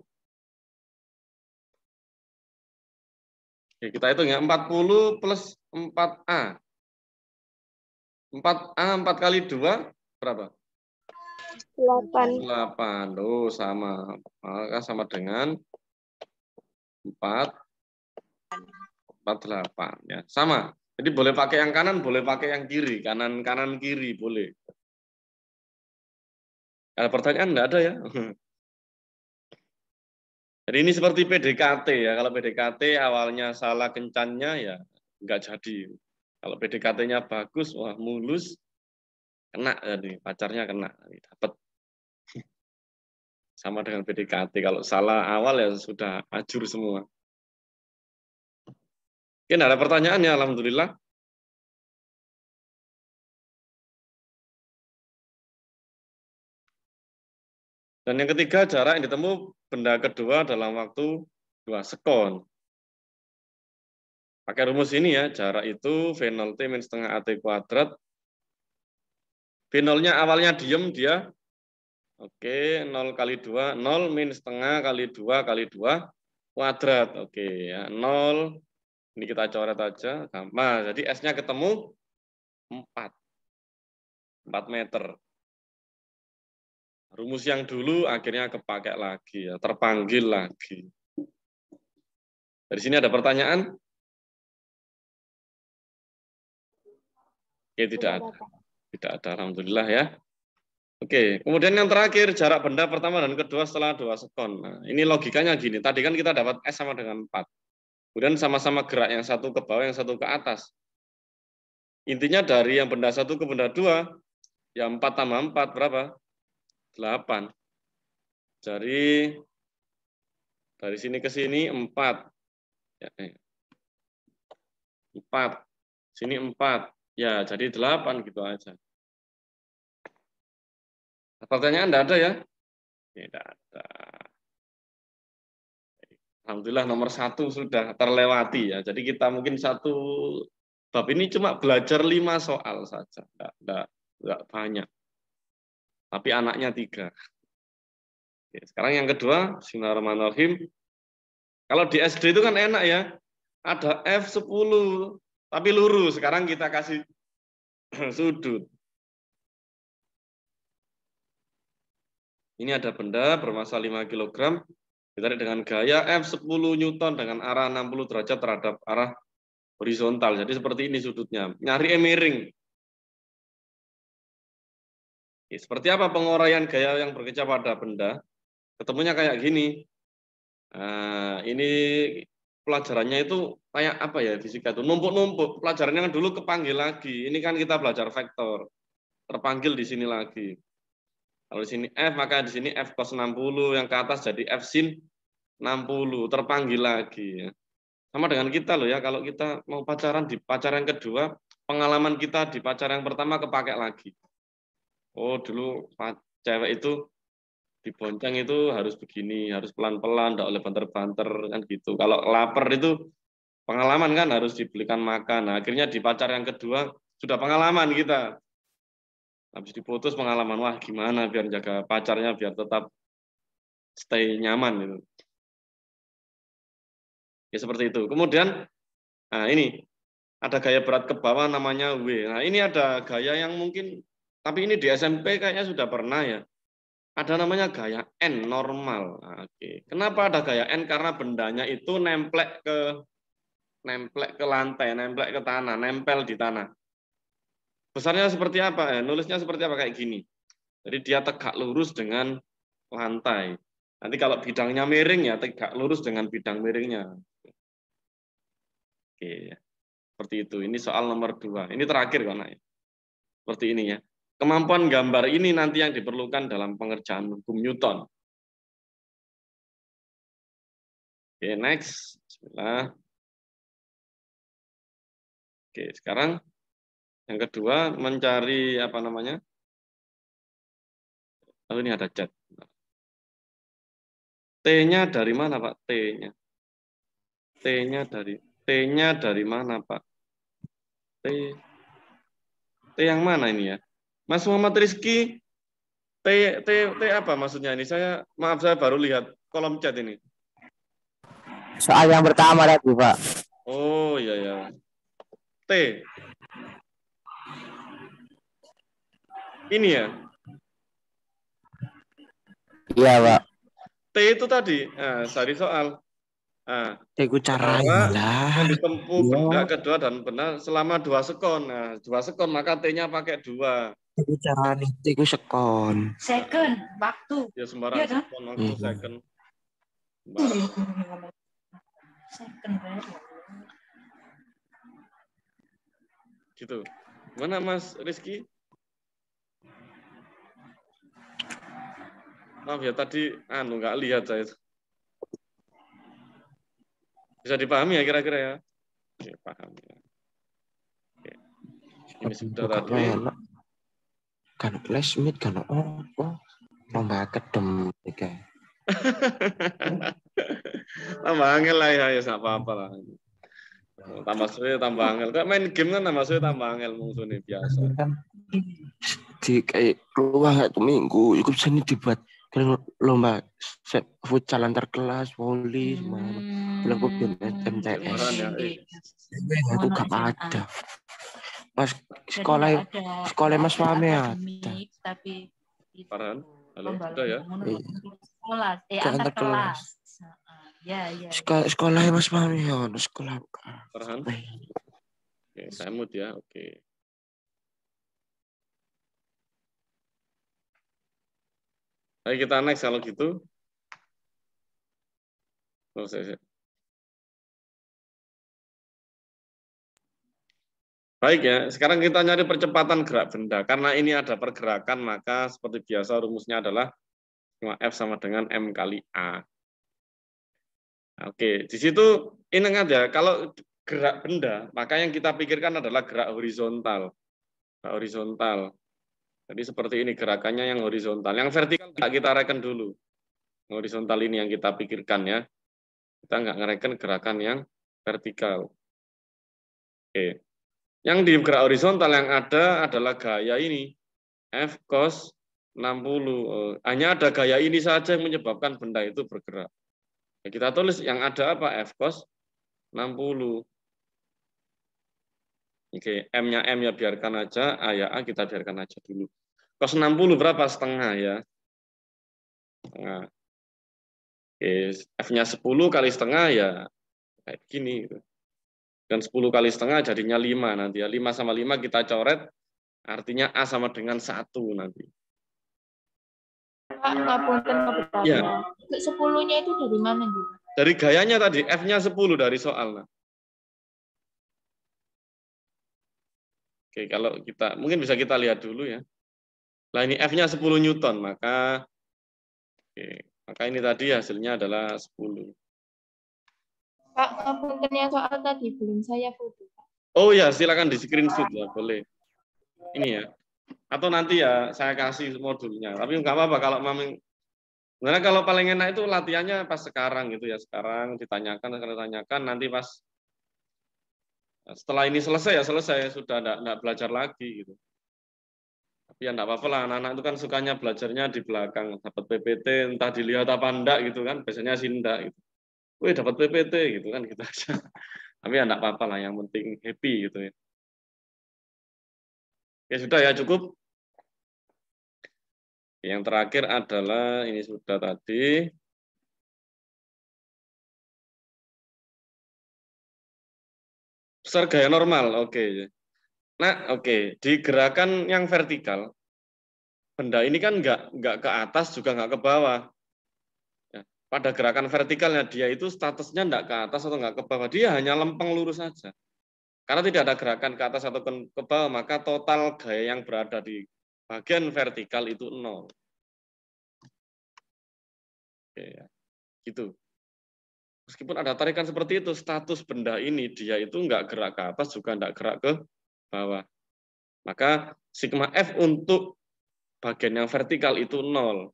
Oke, kita hitung ya, empat puluh plus empat A. empat A empat kali dua berapa? delapan. delapan. Oh, sama. Maka sama dengan empat, empat, delapan. Ya, sama. Jadi boleh pakai yang kanan, boleh pakai yang kiri. Kanan, kanan, kiri, boleh. Ada pertanyaan? Enggak ada ya? Jadi ini seperti P D K T ya. Kalau P D K T awalnya salah kencannya ya enggak jadi. Kalau P D K T-nya bagus, wah mulus, kena jadi pacarnya kena, dapat. Sama dengan P D K T. Kalau salah awal ya sudah ajur semua. Mungkin ada pertanyaan ya, alhamdulillah. Dan yang ketiga, jarak yang ditemu benda kedua dalam waktu dua sekon. Pakai rumus ini ya, jarak itu V nol T min setengah A T kuadrat. V nol-nya awalnya diem dia. Oke, nol kali dua, nol min setengah kali dua kali dua kuadrat. Oke, ya, nol. Ini kita coret aja. Nah, jadi S-nya ketemu empat. empat meter. Rumus yang dulu akhirnya kepakai lagi, ya, terpanggil lagi. Dari sini ada pertanyaan? Oke, tidak ada. Tidak ada, alhamdulillah ya. Oke, kemudian yang terakhir, jarak benda pertama dan kedua setelah dua sekon. Nah, ini logikanya gini, tadi kan kita dapat S sama dengan empat. Kemudian sama-sama gerak, yang satu ke bawah, yang satu ke atas. Intinya dari yang benda satu ke benda dua, yang empat tambah empat, berapa? delapan. Jadi, dari sini ke sini, empat. Ya, eh. empat. Sini empat. Ya, jadi delapan, gitu aja. Pertanyaan enggak ada ya? Tidak ada. Alhamdulillah nomor satu sudah terlewati ya. Jadi kita mungkin satu bab ini cuma belajar lima soal saja. Enggak, enggak, enggak banyak. Tapi anaknya tiga. Oke, sekarang yang kedua, Bismillahirrahmanirrahim. Kalau di S D itu kan enak ya. Ada F sepuluh, tapi lurus. Sekarang kita kasih sudut. Ini ada benda bermassa lima kilogram, ditarik dengan gaya F sepuluh Newton dengan arah enam puluh derajat terhadap arah horizontal. Jadi seperti ini sudutnya. Nyari E miring. Oke, seperti apa penguraian gaya yang berkaca pada benda? Ketemunya kayak gini. Nah, ini pelajarannya itu kayak apa ya fisika itu? Numpuk-numpuk. Pelajarannya dulu kepanggil lagi. Ini kan kita belajar vektor. Terpanggil di sini lagi. Kalau di sini F, maka di sini F cos enam puluh, yang ke atas jadi F sin enam puluh, terpanggil lagi. Sama dengan kita loh ya, kalau kita mau pacaran di pacaran yang kedua, pengalaman kita di pacaran yang pertama kepakai lagi. Oh dulu cewek itu dibonceng itu harus begini, harus pelan-pelan, tidak oleh banter-banter, kan gitu. Kalau lapar itu pengalaman kan harus dibelikan makan. Nah, akhirnya di pacaran yang kedua sudah pengalaman kita. Habis diputus pengalaman, wah gimana biar jaga pacarnya biar tetap stay nyaman gitu. Ya seperti itu. Kemudian, nah ini ada gaya berat ke bawah namanya W. Nah ini ada gaya yang mungkin, tapi ini di S M P kayaknya sudah pernah ya. Ada namanya gaya N normal. Nah, oke. Kenapa ada gaya N? Karena bendanya itu nemplek ke nemplek ke lantai, nemplek ke tanah, nempel di tanah. Besarnya seperti apa? Eh, nulisnya seperti apa? Kayak gini. Jadi dia tegak lurus dengan lantai. Nanti kalau bidangnya miring ya tegak lurus dengan bidang miringnya. Oke, seperti itu. Ini soal nomor dua. Ini terakhir kok, Nak. Seperti ini ya. Kemampuan gambar ini nanti yang diperlukan dalam pengerjaan hukum Newton. Oke, next. Bismillah. Oke, sekarang yang kedua mencari apa namanya? Oh, ini ada chat. T-nya dari mana, Pak? T-nya. T-nya dari T-nya dari mana, Pak? T T yang mana ini ya? Mas Muhammad Rizky, T T T apa maksudnya ini? Saya maaf saya baru lihat kolom chat ini. Soal yang pertama tadi, Pak. Oh iya ya. T. Ini ya. Iya, Pak. T itu tadi, nah, dari soal. Nah, Itu caranya lah. yang ditempuh ya. Benda kedua dan benar selama dua sekon. Nah, dua sekon maka T-nya pakai dua. Itu caranya, itu sekon. Second, waktu. Ya sembarang ya, sekon, waktu hmm. second. Sembarang. Second, gitu. Mana Mas Rizky? Maaf ya tadi anu nggak lihat saya. Bisa dipahami ya kira-kira ya? Oke, paham ya. Oke. Ini sudah tadi. Kan classmate kan apa? Lomba kedem kayak. Tambah angel lah ya, ya apa-apa lah. Tambah suwe tambah angel. Kayak main game kan tambah suwe tambah angel musuhnya biasa. Di kayak keluar satu minggu, ikut seni dibuat kalau lomba futsal antar kelas, voli, semua. Bilang kok M T S. Itu gak ada. Mas sekolah sekolah Mas Fahmi ada. Tapi Farhan, halo, sudah ya? Kelas, eh antar kelas. Ya, ya. Sekolah sekolah ya Mas Mami ya, sekolah. Farhan. Oke, saya mute ya. Oke. Baik, kita next kalau gitu. Oh, saya, saya. Baik ya, sekarang kita nyari percepatan gerak benda. Karena ini ada pergerakan, maka seperti biasa rumusnya adalah F sama dengan M kali A. Oke, di situ ingat ya, kalau gerak benda, maka yang kita pikirkan adalah gerak horizontal. Gerak horizontal. Jadi seperti ini gerakannya yang horizontal. Yang vertikal nggak kita reken dulu. Horizontal ini yang kita pikirkan ya. Kita nggak ngereken gerakan yang vertikal. Oke. Yang di gerak horizontal yang ada adalah gaya ini. F cos enam puluh. Hanya ada gaya ini saja yang menyebabkan benda itu bergerak. Ya, kita tulis yang ada apa? F cos enam puluh. Oke, M-nya M ya biarkan aja, A ya A kita biarkan aja dulu. Cos enam puluh berapa? Setengah ya. Setengah. Oke, F-nya sepuluh kali setengah ya kayak gini. Dan sepuluh kali setengah jadinya lima nanti ya. lima sama lima kita coret, artinya A sama dengan satu nanti. Pak, ngapunten mau bertanya. Ya. sepuluh-nya itu dari mana gitu? Dari gayanya tadi, F-nya sepuluh dari soal. Nah. Oke, kalau kita, mungkin bisa kita lihat dulu ya. Nah ini F-nya sepuluh Newton, maka oke, maka ini tadi hasilnya adalah sepuluh. Pak, ngapuntennya soal tadi belum saya foto. Oh ya, silakan di screenshot ya, boleh. Ini ya. Atau nanti ya saya kasih modulnya. Tapi nggak apa-apa kalau memang. Sebenarnya kalau paling enak itu latihannya pas sekarang gitu ya. Sekarang ditanyakan, akan ditanyakan nanti pas setelah ini selesai ya selesai sudah enggak, enggak belajar lagi gitu. Tapi ya enggak apa-apa lah, anak-anak itu kan sukanya belajarnya di belakang, dapat P P T entah dilihat apa enggak gitu kan, biasanya sih enggak gitu. Wih dapat P P T gitu kan gitu aja. Tapi ya enggak apa-apa lah, yang penting happy gitu ya. Ya sudah ya cukup. Yang terakhir adalah ini sudah tadi. Besar gaya normal, oke. Nah, oke, di gerakan yang vertikal, benda ini kan nggak nggak ke atas juga nggak ke bawah. Ya, pada gerakan vertikalnya dia itu statusnya nggak ke atas atau nggak ke bawah, dia hanya lempeng lurus saja. Karena tidak ada gerakan ke atas atau ke bawah, maka total gaya yang berada di bagian vertikal itu nol. Oke, ya. Gitu. Meskipun ada tarikan seperti itu, status benda ini dia itu nggak gerak ke atas juga nggak gerak ke bawah. Maka sigma F untuk bagian yang vertikal itu nol.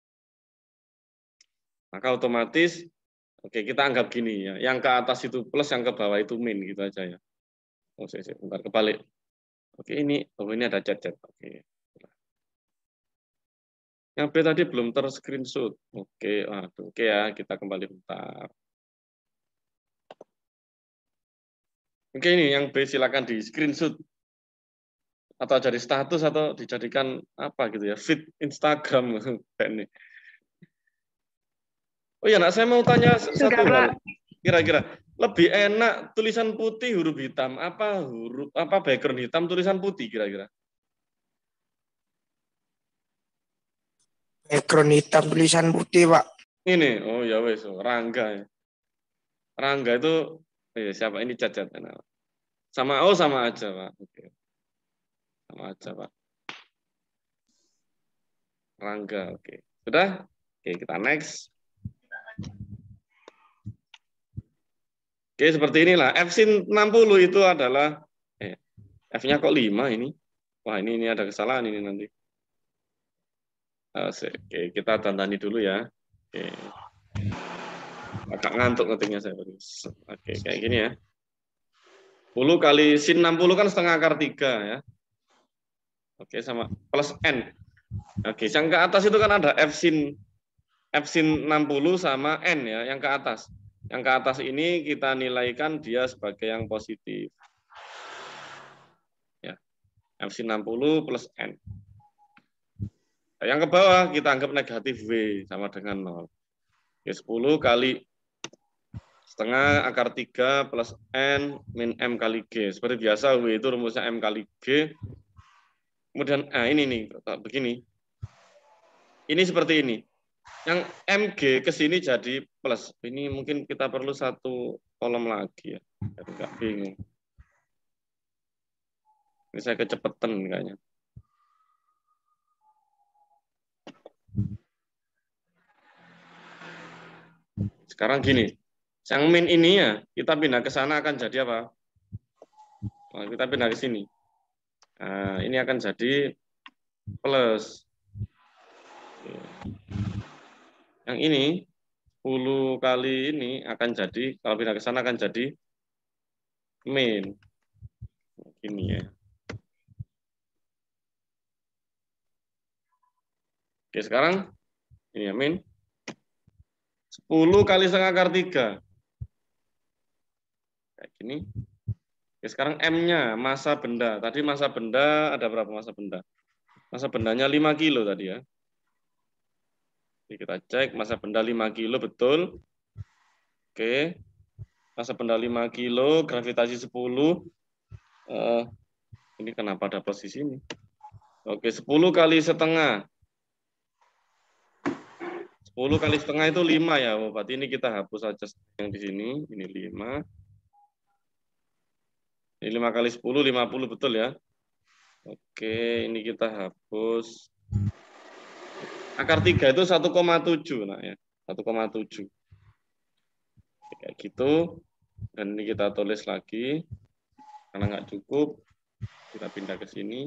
Maka otomatis, oke kita anggap gini ya, yang ke atas itu plus, yang ke bawah itu min gitu aja ya. Oh, saya, saya, bentar kebalik. Oke ini, oh ini ada chat-chat. Oke. Yang B tadi belum ter-screenshot. Oke, waduh, oke ya, kita kembali bentar. Oke ini yang B silakan di screenshot atau jadi status atau dijadikan apa gitu ya, feed Instagram ini. Oh ya, nak saya mau tanya satu hal. Kira-kira lebih enak tulisan putih huruf hitam apa huruf apa background hitam tulisan putih kira-kira? Background hitam tulisan putih, Pak. Ini, oh ya wes, oh, Rangga ya. Rangga itu eh, siapa ini cacat? Sama oh sama aja Pak. Oke. Sama aja Pak. Rangga, oke. Sudah? Oke, kita next. Oke, seperti inilah. F sin enam puluh itu adalah eh, F-nya kok lima ini? Wah, ini ini ada kesalahan ini nanti. Oke, kita tandani dulu ya. Oke. Agak ngantuk ngetiknya saya. Oke, kayak gini ya. sepuluh kali sin enam puluh kan setengah akar tiga ya. Oke, sama plus N. Oke, yang ke atas itu kan ada F sin F sin enam puluh sama N ya, yang ke atas. Yang ke atas ini kita nilaikan dia sebagai yang positif. Ya. F sin enam puluh plus N. Yang ke bawah kita anggap negatif W sama dengan nol. Oke, sepuluh kali Setengah akar tiga plus N min M kali G. Seperti biasa, W itu rumusnya M kali G. Kemudian, ah ini nih, begini. Ini seperti ini. Yang M G ke sini jadi plus. Ini mungkin kita perlu satu kolom lagi ya. Jadi nggak bingung. Ini saya kecepatan kayaknya. Sekarang gini. Yang min ini ya, kita pindah ke sana akan jadi apa? Nah, kita pindah ke sini. Nah, ini akan jadi plus. Yang ini sepuluh kali ini akan jadi, kalau pindah ke sana akan jadi min. Ini ya. Oke, sekarang ini ya min. sepuluh kali setengah akar tiga. Kayak gini. Oke, sekarang M-nya, massa benda. Tadi massa benda, ada berapa massa benda? Massa bendanya lima kilo tadi ya. Jadi kita cek, massa benda lima kilo, betul. Oke. Massa benda lima kilo, gravitasi sepuluh. Uh, ini kenapa ada plus di sini? Oke, sepuluh kali setengah. sepuluh kali setengah itu lima ya. Oh, berarti ini kita hapus saja yang di sini. Ini lima. Ini lima kali sepuluh, lima puluh, betul ya. Oke, ini kita hapus. Akar tiga itu satu koma tujuh. Nah ya, satu koma tujuh. Kayak gitu. Dan ini kita tulis lagi. Karena nggak cukup, kita pindah ke sini.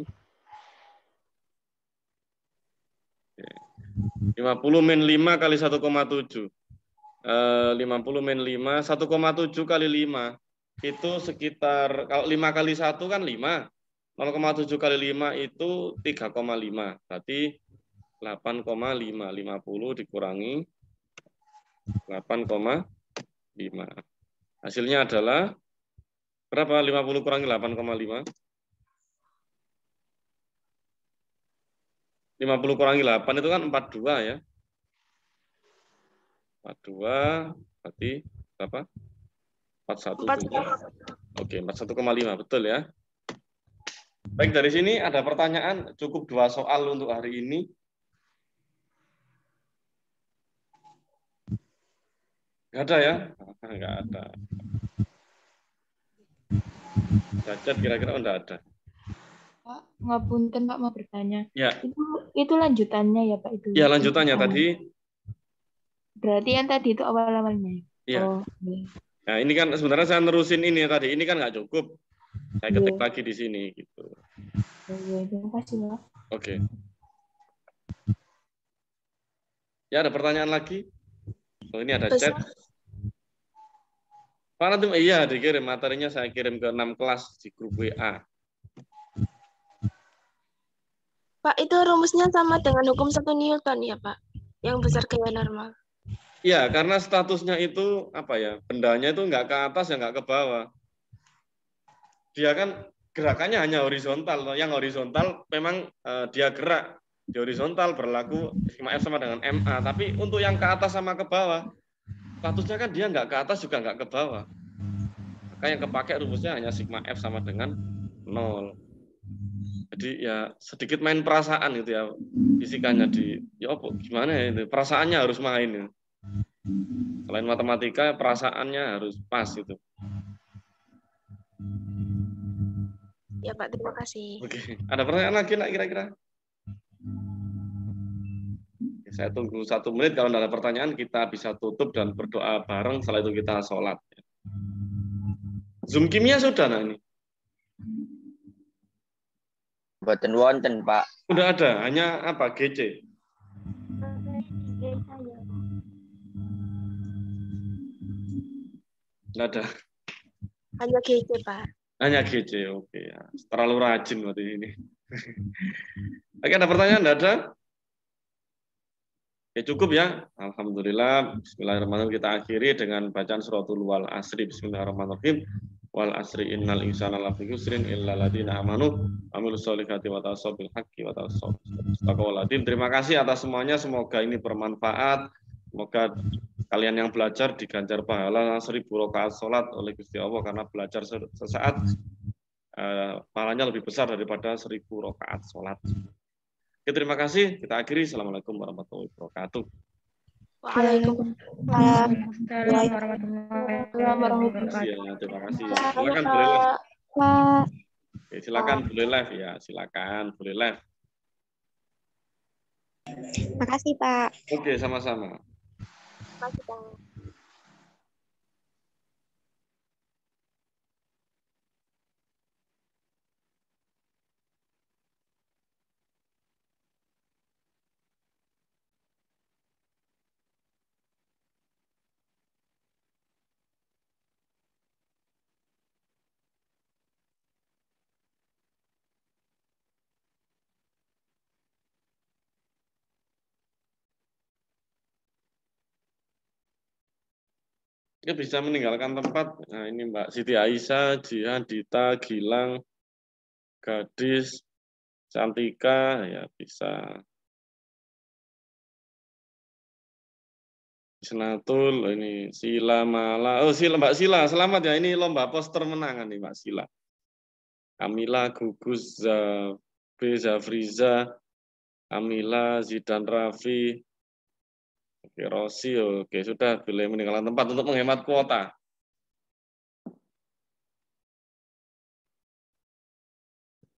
Oke. lima puluh min lima kali satu koma tujuh. Eh, lima puluh min lima, satu koma tujuh kali lima. Itu sekitar, kalau lima kali satu kan lima. nol koma tujuh kali lima itu tiga koma lima. Berarti delapan koma lima. lima puluh dikurangi delapan koma lima. Hasilnya adalah berapa? lima puluh kurangi delapan koma lima. lima puluh kurangi delapan itu kan empat puluh dua ya. empat puluh dua berarti berapa? empat puluh satu. Oke, empat puluh satu koma lima, betul ya. Baik, dari sini ada pertanyaan, cukup dua soal untuk hari ini. Nggak ada ya? Nggak ada. Cacat kira-kira enggak ada. Pak, ngapunten Pak mau bertanya. Ya. Itu itu lanjutannya ya Pak itu. Ya, lanjutannya itu, tadi. Berarti yang tadi itu awal-awalnya. Iya. Oh, iya. Nah, ini kan sebenarnya saya nerusin ini tadi. Ini kan nggak cukup. Saya ketik Iya. lagi di sini gitu. Iya, terima kasih Pak. Oke. Ya, ada pertanyaan lagi? Oh, ini ada chat. Pak nanti iya dikirim materinya, saya kirim ke enam kelas di grup W A. Pak, itu rumusnya sama dengan hukum satu Newton ya, Pak? Yang besar gaya normal. Iya, karena statusnya itu apa ya? Bendanya itu nggak ke atas ya nggak ke bawah. Dia kan gerakannya hanya horizontal. Yang horizontal memang eh, dia gerak di horizontal berlaku sigma F sama dengan M A. Tapi untuk yang ke atas sama ke bawah, statusnya kan dia nggak ke atas juga nggak ke bawah. Maka yang kepakai rumusnya hanya sigma F sama dengan nol. Jadi ya sedikit main perasaan gitu ya, fisikanya di ya apa gimana ya itu perasaannya harus main ya. Selain matematika perasaannya harus pas gitu. Ya Pak, terima kasih. Oke, ada pertanyaan lagi nak kira-kira? Saya tunggu satu menit, kalau tidak ada pertanyaan kita bisa tutup dan berdoa bareng, setelah itu kita sholat. Zoom kimia sudah nah ini? Boten wonten, Pak. Udah ada, hanya apa? G C. Nggak ada. Hanya G C, Pak. Hanya G C, oke ya. Terlalu rajin waktu ini. Oke, ada pertanyaan? Nggak ada? Ya cukup ya. Alhamdulillah. Bismillahirrahmanirrahim. Kita akhiri dengan bacaan suratul wal asri. Bismillahirrahmanirrahim. Wal asri innal insana lafi khusrin illa ladina amanu amilus solihati wa tawassaw bil haqqi wa tawassaw bis sabr. Terima kasih atas semuanya. Semoga ini bermanfaat. Semoga kalian yang belajar diganjar pahala seribu rakaat sholat oleh Gusti Allah karena belajar sesaat eh, pahalanya lebih besar daripada seribu rakaat sholat. Oke, terima kasih. Kita akhiri. Assalamualaikum warahmatullahi wabarakatuh. Waalaikumsalam warahmatullahi wabarakatuh. Ya, terima kasih. Silakan boleh live. Oke, silakan boleh live ya. Silakan boleh live. Makasih, Pak. Oke, sama-sama. Makasih, Pak. Ya, bisa meninggalkan tempat. Nah, ini Mbak Siti Aisyah, Jihan, Dita, Gilang, Gadis, Cantika, ya bisa. Senatul, ini Sila Mala. Oh, Sila, Mbak Sila, selamat ya. Ini lomba poster menangan nih Mbak Sila. Kamila, Gugus, Zabe, Zafriza, Amila, Zidan Raffi, oke, Rosi, oke, sudah boleh meninggalkan tempat untuk menghemat kuota.